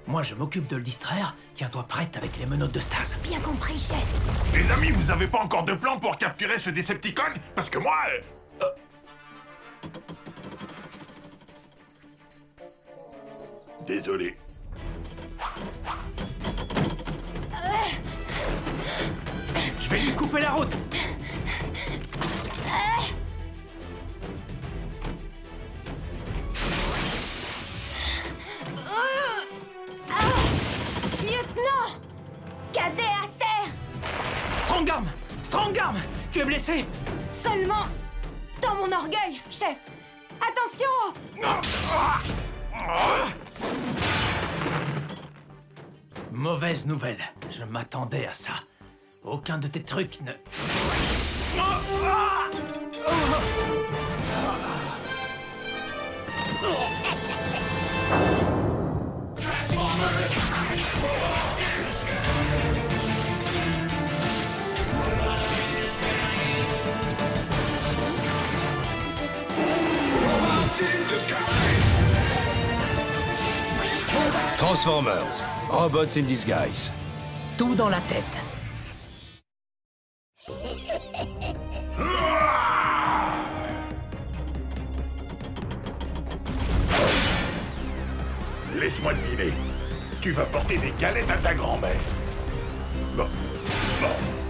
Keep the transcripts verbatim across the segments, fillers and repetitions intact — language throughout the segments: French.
Moi, je m'occupe de le distraire. Tiens-toi prête avec les menottes de Stase. Bien compris, chef. Les amis, vous avez pas encore de plan pour capturer ce Decepticon? Parce que moi... euh, Désolé. Je vais lui couper la route. Lieutenant! Cadet à terre! Strongarm! Strongarm! Tu es blessé? Seulement dans mon orgueil, chef! Attention! Mauvaise nouvelle. Je m'attendais à ça. Aucun de tes trucs ne... Transformers, Robots in Disguise. Tout dans la tête. Laisse-moi deviner. Tu vas porter des galettes à ta grand-mère. Bon. Bon.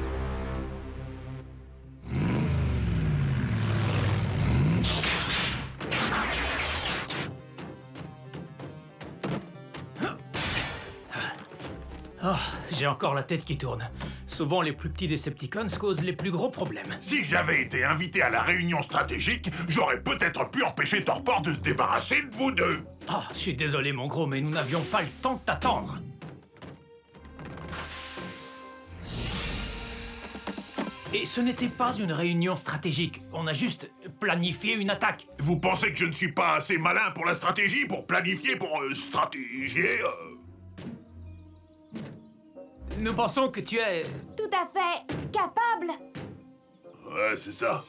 Oh, j'ai encore la tête qui tourne. Souvent, les plus petits Decepticons causent les plus gros problèmes. Si j'avais été invité à la réunion stratégique, j'aurais peut-être pu empêcher Torpor de se débarrasser de vous deux. Oh, je suis désolé, mon gros, mais nous n'avions pas le temps de t'attendre. Et ce n'était pas une réunion stratégique. On a juste planifié une attaque. Vous pensez que je ne suis pas assez malin pour la stratégie, pour planifier, pour euh, stratégier euh... Nous pensons que tu es... Tout à fait capable! Ouais, c'est ça.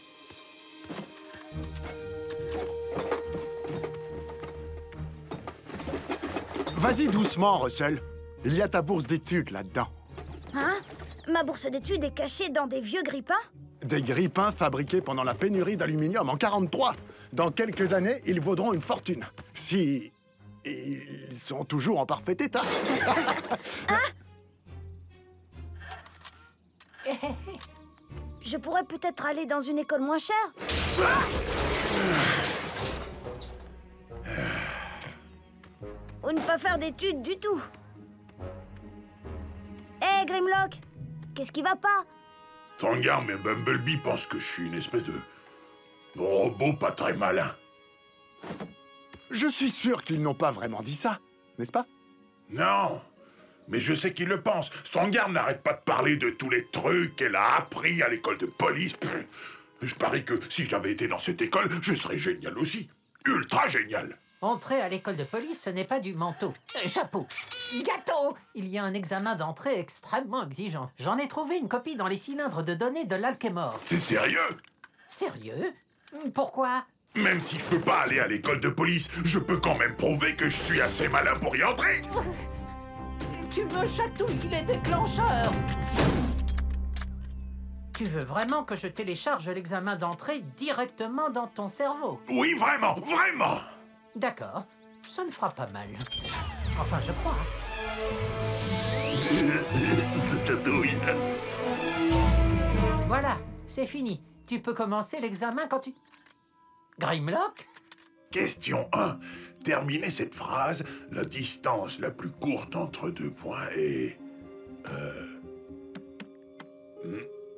Vas-y doucement, Russell. Il y a ta bourse d'études là-dedans. Hein? Ma bourse d'études est cachée dans des vieux grippins? Des grippins fabriqués pendant la pénurie d'aluminium en quarante-trois. Dans quelques années, ils vaudront une fortune. Si... ils sont toujours en parfait état. Hein? Je pourrais peut-être aller dans une école moins chère. Ou ne pas faire d'études du tout. Hé, hey, Grimlock, qu'est-ce qui va pas? Strongarm et Bumblebee pensent que je suis une espèce de robot pas très malin. Je suis sûr qu'ils n'ont pas vraiment dit ça, n'est-ce pas? Non, mais je sais qu'ils le pensent. Strongarm n'arrête pas de parler de tous les trucs qu'elle a appris à l'école de police. Pff, je parie que si j'avais été dans cette école, je serais génial aussi. Ultra génial. Entrer à l'école de police, ce n'est pas du manteau. Euh, chapeau. Gâteau. Il y a un examen d'entrée extrêmement exigeant. J'en ai trouvé une copie dans les cylindres de données de l'Alchemore. C'est sérieux? Sérieux? Pourquoi? Même si je peux pas aller à l'école de police, je peux quand même prouver que je suis assez malin pour y entrer. Tu me chatouilles les déclencheurs. Tu veux vraiment que je télécharge l'examen d'entrée directement dans ton cerveau? Oui, vraiment, vraiment. D'accord, ça ne fera pas mal. Enfin, je crois. Ça chatouille. Voilà, c'est fini. Tu peux commencer l'examen quand tu... Grimlock? Question un. Terminez cette phrase. La distance la plus courte entre deux points est... Euh... Hmm.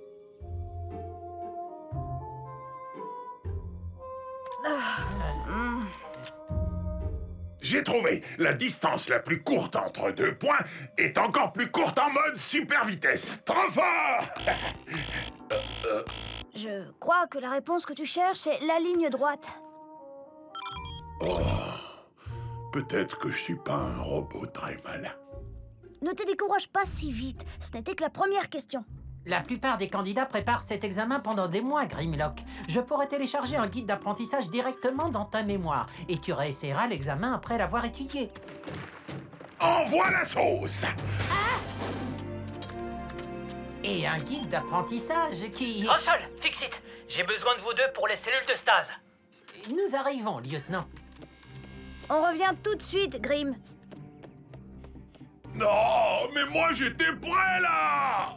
J'ai trouvé. La distance la plus courte entre deux points est encore plus courte en mode super vitesse. Trop fort. Je crois que la réponse que tu cherches est la ligne droite. Oh, peut-être que je suis pas un robot très malin. Ne te décourage pas si vite. Ce n'était que la première question. La plupart des candidats préparent cet examen pendant des mois, Grimlock. Je pourrais télécharger un guide d'apprentissage directement dans ta mémoire et tu réessayeras l'examen après l'avoir étudié. Envoie la sauce! Et un guide d'apprentissage qui... Russell, Fix-It, j'ai besoin de vous deux pour les cellules de stase. Nous arrivons, lieutenant. On revient tout de suite, Grim. Non, mais moi j'étais prêt là!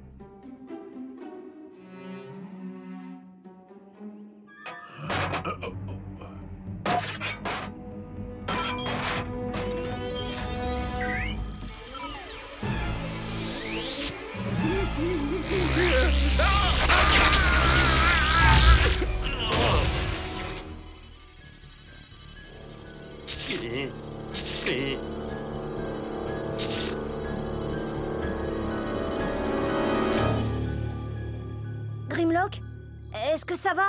Grimlock, est-ce que ça va?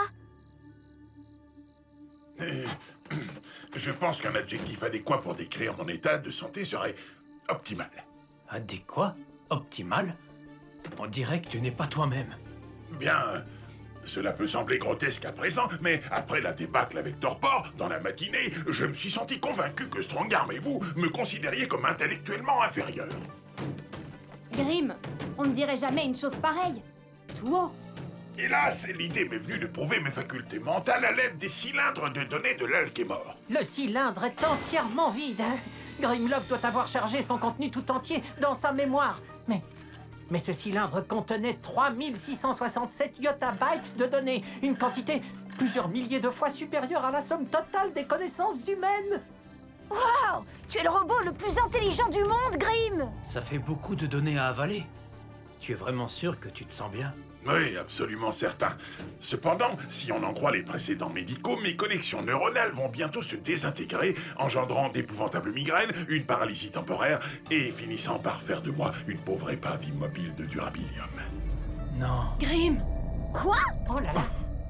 Je pense qu'un adjectif adéquat pour décrire mon état de santé serait optimal. Adéquat? Optimal? On dirait que tu n'es pas toi-même. Bien, cela peut sembler grotesque à présent, mais après la débâcle avec Torpor, dans la matinée, je me suis senti convaincu que Strongarm et vous me considériez comme intellectuellement inférieur. Grim, on ne dirait jamais une chose pareille. Tout haut. Hélas, l'idée m'est venue de prouver mes facultés mentales à l'aide des cylindres de données de l'Alchémor. Le cylindre est entièrement vide. Grimlock doit avoir chargé son contenu tout entier dans sa mémoire. Mais... Mais ce cylindre contenait trois mille six cent soixante-sept yottabytes de données. Une quantité plusieurs milliers de fois supérieure à la somme totale des connaissances humaines. Waouh! Tu es le robot le plus intelligent du monde, Grim! Ça fait beaucoup de données à avaler. Tu es vraiment sûr que tu te sens bien? Oui, absolument certain. Cependant, si on en croit les précédents médicaux, mes connexions neuronales vont bientôt se désintégrer, engendrant d'épouvantables migraines, une paralysie temporaire, et finissant par faire de moi une pauvre épave immobile de durabilium. Non. Grim! Quoi? Oh là là.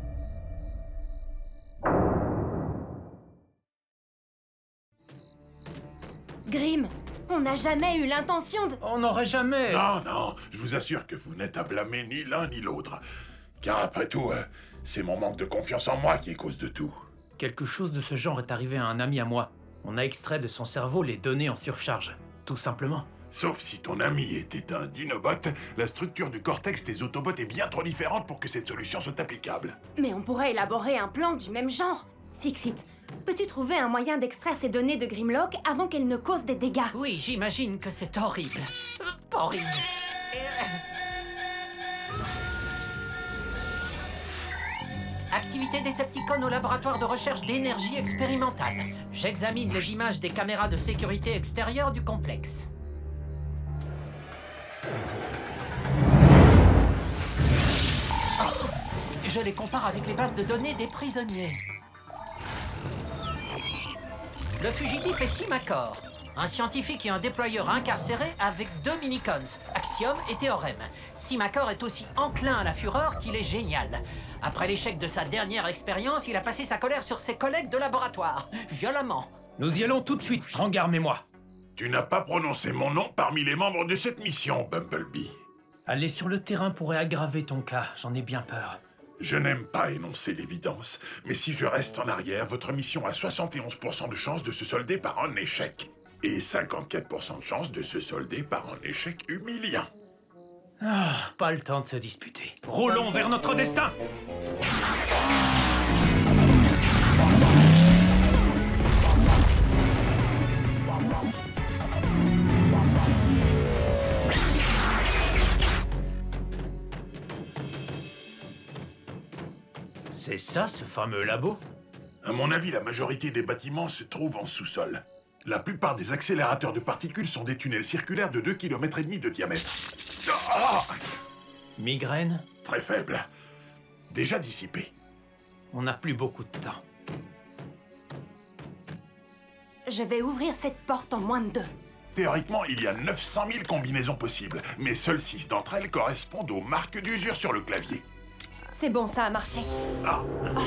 Grim, on n'a jamais eu l'intention de... On n'aurait jamais... Non, non, je vous assure que vous n'êtes à blâmer ni l'un ni l'autre. Car après tout, euh, c'est mon manque de confiance en moi qui est cause de tout. Quelque chose de ce genre est arrivé à un ami à moi. On a extrait de son cerveau les données en surcharge. Tout simplement. Sauf si ton ami était un dinobot, la structure du cortex des Autobots est bien trop différente pour que cette solution soit applicable. Mais on pourrait élaborer un plan du même genre. Fix-It, peux-tu trouver un moyen d'extraire ces données de Grimlock avant qu'elles ne causent des dégâts? Oui, j'imagine que c'est horrible. Horrible. Activité Decepticon au laboratoire de recherche d'énergie expérimentale. J'examine les images des caméras de sécurité extérieure du complexe. Oh, je les compare avec les bases de données des prisonniers. Le fugitif est Simacor, un scientifique et un déployeur incarcéré avec deux minicons, Axiom et Théorème. Simacor est aussi enclin à la fureur qu'il est génial. Après l'échec de sa dernière expérience, il a passé sa colère sur ses collègues de laboratoire, violemment. Nous y allons tout de suite, Strongarm et moi. Tu n'as pas prononcé mon nom parmi les membres de cette mission, Bumblebee. Aller sur le terrain pourrait aggraver ton cas, j'en ai bien peur. Je n'aime pas énoncer l'évidence, mais si je reste en arrière, votre mission a soixante et onze pour cent de chances de se solder par un échec. Et cinquante-quatre pour cent de chances de se solder par un échec humiliant. Ah, pas le temps de se disputer. Roulons vers notre destin! C'est ça, ce fameux labo? À mon avis, la majorité des bâtiments se trouvent en sous-sol. La plupart des accélérateurs de particules sont des tunnels circulaires de deux kilomètres et demi de diamètre. Ah! Migraine? Très faible. Déjà dissipé. On n'a plus beaucoup de temps. Je vais ouvrir cette porte en moins de deux. Théoriquement, il y a neuf cent mille combinaisons possibles, mais seules six d'entre elles correspondent aux marques d'usure sur le clavier. C'est bon, ça a marché. Ah. Oh.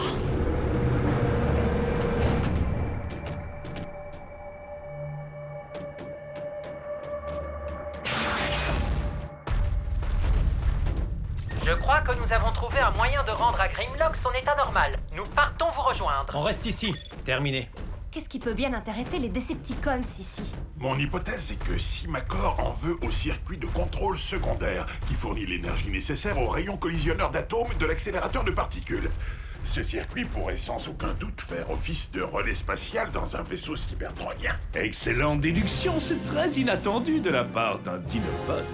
Je crois que nous avons trouvé un moyen de rendre à Grimlock son état normal. Nous partons vous rejoindre. On reste ici. Terminé. Qu'est-ce qui peut bien intéresser les Decepticons ici? Mon hypothèse est que Simacor en veut au circuit de contrôle secondaire, qui fournit l'énergie nécessaire au rayon collisionneur d'atomes de l'accélérateur de particules. Ce circuit pourrait sans aucun doute faire office de relais spatial dans un vaisseau cybertronien. Excellente déduction, c'est très inattendu de la part d'un Dinobot.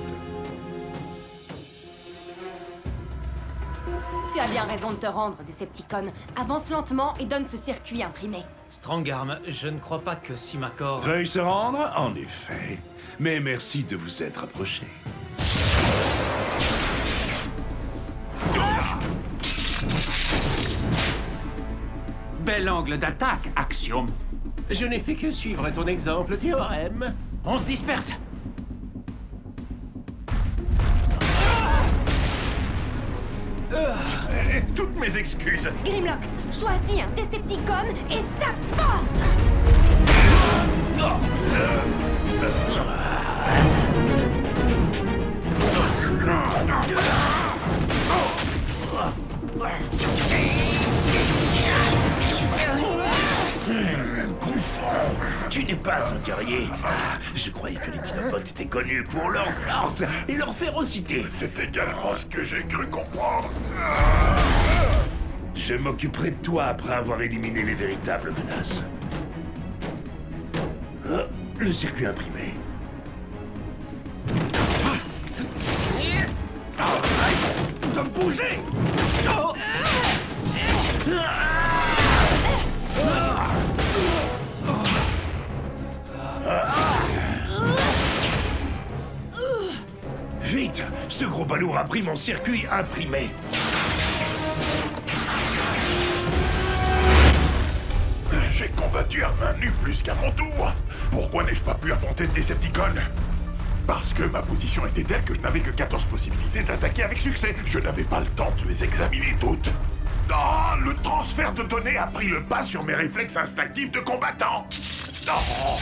Tu as bien raison de te rendre, Decepticon. Avance lentement et donne ce circuit imprimé. Strongarm, je ne crois pas que Simacor... Veuille se rendre, en effet. Mais merci de vous être approché. Bel angle d'attaque, Axiom. Je n'ai fait que suivre ton exemple, Théorème. On se disperse! Et toutes mes excuses. Grimlock, choisis un Decepticon et tape fort! Tu n'es pas un guerrier. Ah, je croyais que les Dinobots étaient connus pour leur force et leur férocité. C'est également ce que j'ai cru comprendre. Je m'occuperai de toi après avoir éliminé les véritables menaces. Ah, le circuit imprimé. Arrête de bouger! Oh. Vite! Ce gros balourd a pris mon circuit imprimé. J'ai combattu à main nue plus qu'à mon tour. Pourquoi n'ai-je pas pu affronter ce Decepticon? Parce que ma position était telle que je n'avais que quatorze possibilités d'attaquer avec succès. Je n'avais pas le temps de les examiner toutes. Oh, le transfert de données a pris le pas sur mes réflexes instinctifs de combattant. Oh.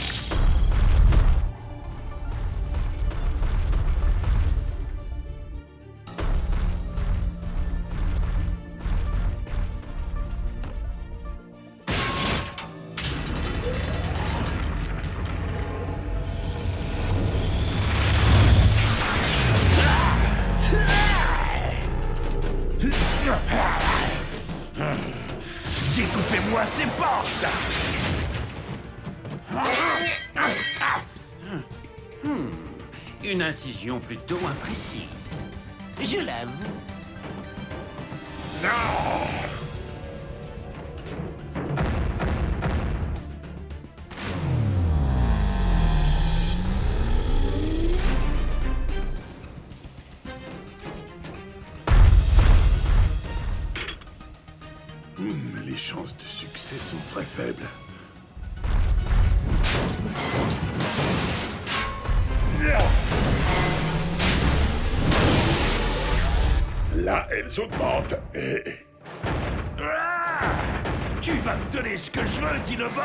Découpez-moi ces portes! Hmm. Une incision plutôt imprécise. Je l'avoue. Non! Hmm, les chances de succès sont très faibles. Là, elles augmentent et... Ah, tu vas me donner ce que je veux, Dinobot.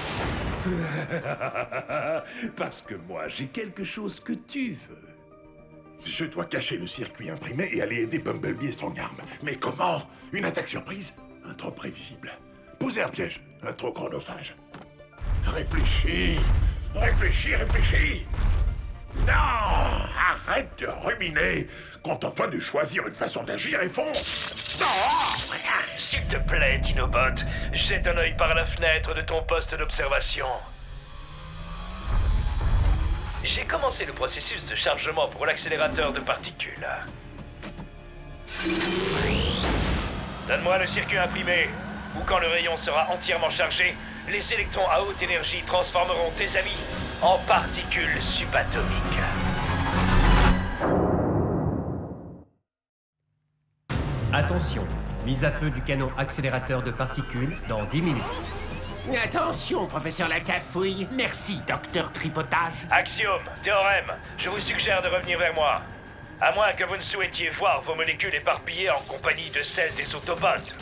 Parce que moi, j'ai quelque chose que tu veux. Je dois cacher le circuit imprimé et aller aider Bumblebee et Strongarm. Mais comment? Une attaque surprise? Un trop prévisible. Poser un piège? Un trop chronophage. Réfléchis! Réfléchis, réfléchis! Non! Arrête de ruminer! Contente-toi de choisir une façon d'agir et fonce! Non! S'il te plaît, Dinobot, jette un œil par la fenêtre de ton poste d'observation. J'ai commencé le processus de chargement pour l'accélérateur de particules. Donne-moi le circuit imprimé, ou quand le rayon sera entièrement chargé, les électrons à haute énergie transformeront tes amis en particules subatomiques. Attention, mise à feu du canon accélérateur de particules dans dix minutes. Attention, professeur Lacafouille. Merci, docteur Tripotage. Axiom, Théorème, je vous suggère de revenir vers moi. À moins que vous ne souhaitiez voir vos molécules éparpillées en compagnie de celles des Autobots.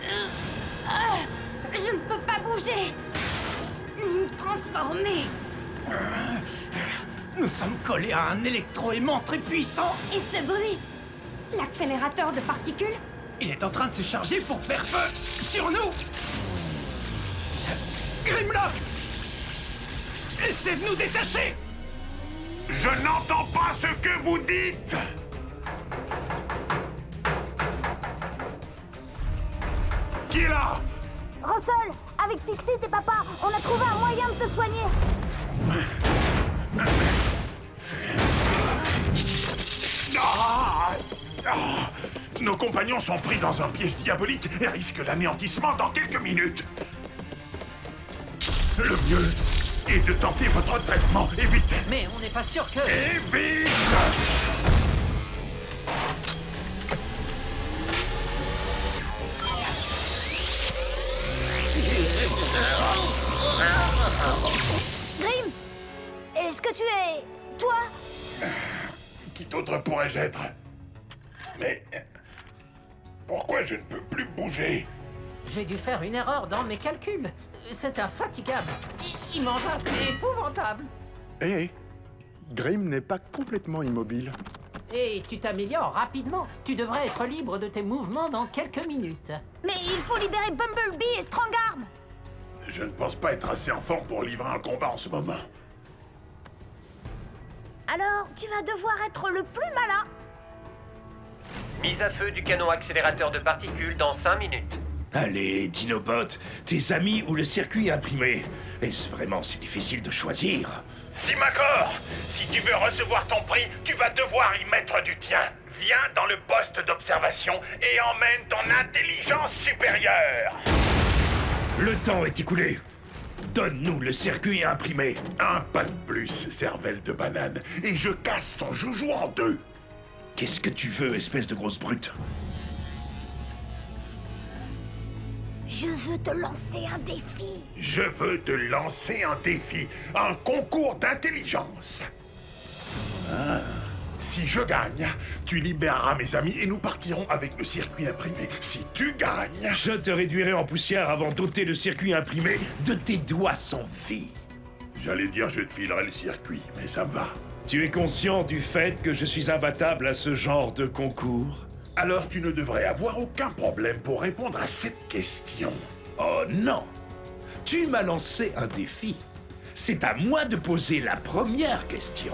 Je ne peux pas bouger, ni me transformer. Nous sommes collés à un électroaimant très puissant. Et ce bruit? L'accélérateur de particules? Il est en train de se charger pour faire feu sur nous. Grimlock! Essaie de nous détacher! Je n'entends pas ce que vous dites! Qui est là? Russell, avec Fixit et papa, on a trouvé un moyen de te soigner. Ah! Ah! Nos compagnons sont pris dans un piège diabolique et risquent l'anéantissement dans quelques minutes. Le mieux est de tenter votre traitement, et vite! Mais on n'est pas sûr que... Et vite! Grim, est-ce que tu es... toi? Qui d'autre pourrais-je être? Mais... pourquoi je ne peux plus bouger? J'ai dû faire une erreur dans mes calculs. C'est infatigable, I immangeable et épouvantable. Hé, hey, Grim n'est pas complètement immobile. Et tu t'améliores rapidement. Tu devrais être libre de tes mouvements dans quelques minutes. Mais il faut libérer Bumblebee et Strongarm. Je ne pense pas être assez en forme pour livrer un combat en ce moment. Alors, tu vas devoir être le plus malin. Mise à feu du canon accélérateur de particules dans cinq minutes. Allez, Dinobot, tes amis ou le circuit imprimé? Est-ce vraiment si difficile de choisir? Simacor, si tu veux recevoir ton prix, tu vas devoir y mettre du tien. Viens dans le poste d'observation et emmène ton intelligence supérieure. Le temps est écoulé. Donne-nous le circuit imprimé. Un pas de plus, cervelle de banane, et je casse ton joujou en deux. Qu'est-ce que tu veux, espèce de grosse brute? Je veux te lancer un défi. Je veux te lancer un défi, un concours d'intelligence. Ah. Si je gagne, tu libéreras mes amis et nous partirons avec le circuit imprimé. Si tu gagnes... Je te réduirai en poussière avant d'ôter le circuit imprimé de tes doigts sans vie. J'allais dire je te filerai le circuit, mais ça me va. Tu es conscient du fait que je suis imbattable à ce genre de concours? Alors tu ne devrais avoir aucun problème pour répondre à cette question. Oh non! Tu m'as lancé un défi. C'est à moi de poser la première question.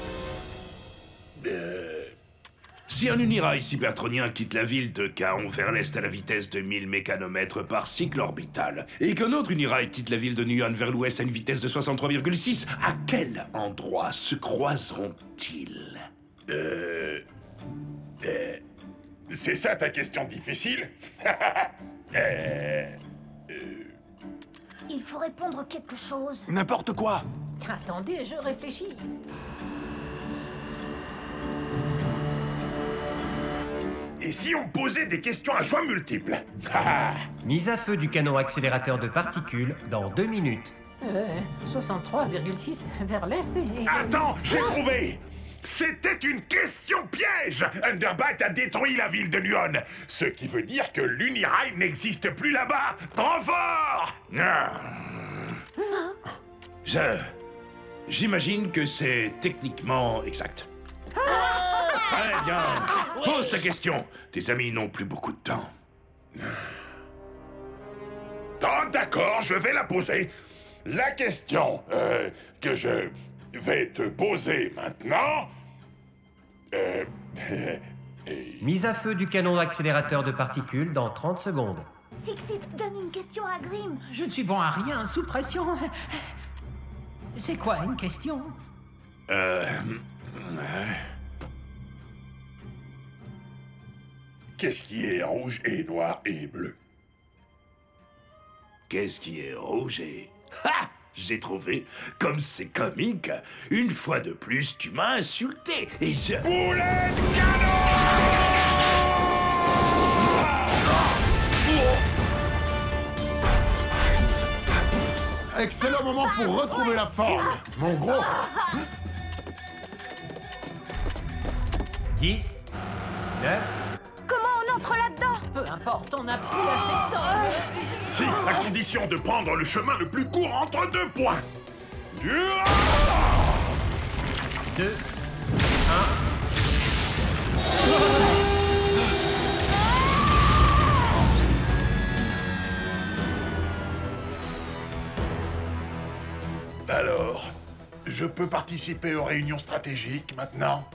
Euh... Si un unirail cybertronien quitte la ville de Kaon vers l'est à la vitesse de mille mécanomètres par cycle orbital, et qu'un autre unirail quitte la ville de Nuon vers l'ouest à une vitesse de soixante-trois virgule six, à quel endroit se croiseront-ils? Euh... euh... C'est ça ta question difficile? euh... Euh... Il faut répondre quelque chose. N'importe quoi. Attendez, je réfléchis. Et si on posait des questions à choix multiples? Mise à feu du canon accélérateur de particules dans deux minutes. Euh, soixante-trois virgule six vers l'est et... Attends, j'ai trouvé! C'était une question piège! Underbite a détruit la ville de Nuon, ce qui veut dire que l'Unirail n'existe plus là-bas! Trop fort! Ah. Je... J'imagine que c'est techniquement exact. Très bien. Pose ta question. Tes amis n'ont plus beaucoup de temps. Oh, d'accord, je vais la poser. La question euh, que je vais te poser maintenant... Euh... et... Mise à feu du canon accélérateur de particules dans trente secondes. Fixit, donne une question à Grim. Je ne suis bon à rien sous pression. C'est quoi une question? Euh... Qu'est-ce qui est rouge et noir et bleu? Qu'est-ce qui est rouge et... Ha! J'ai trouvé. Comme c'est comique, une fois de plus, tu m'as insulté et je... Boulet de canon! Excellent moment pour retrouver la forme, mon gros. dix, neuf... Comment on entre là-dedans? Peu importe, on n'a plus assez de temps. Si, à condition de prendre le chemin le plus court entre deux points. deux, un... Alors, je peux participer aux réunions stratégiques maintenant?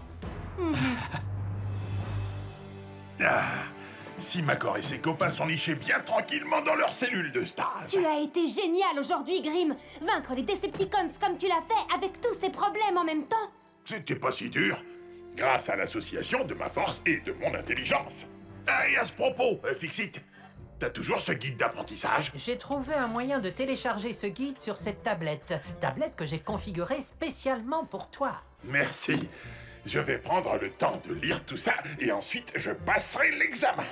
Ah, si Makor et ses copains sont nichés bien tranquillement dans leur cellule de stase. Tu as été génial aujourd'hui, Grim. Vaincre les Decepticons comme tu l'as fait avec tous ces problèmes en même temps. C'était pas si dur, grâce à l'association de ma force et de mon intelligence. Ah, et à ce propos, euh, Fixit, t'as toujours ce guide d'apprentissage? J'ai trouvé un moyen de télécharger ce guide sur cette tablette. Tablette que j'ai configurée spécialement pour toi. Merci. Je vais prendre le temps de lire tout ça et ensuite je passerai l'examen.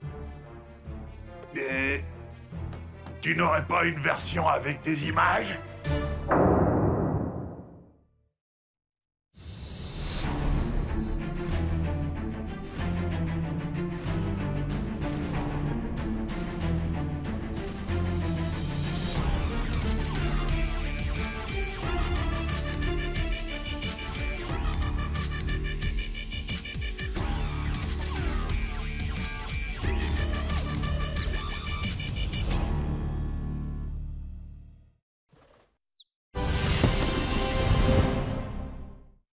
Et... tu n'aurais pas une version avec des images?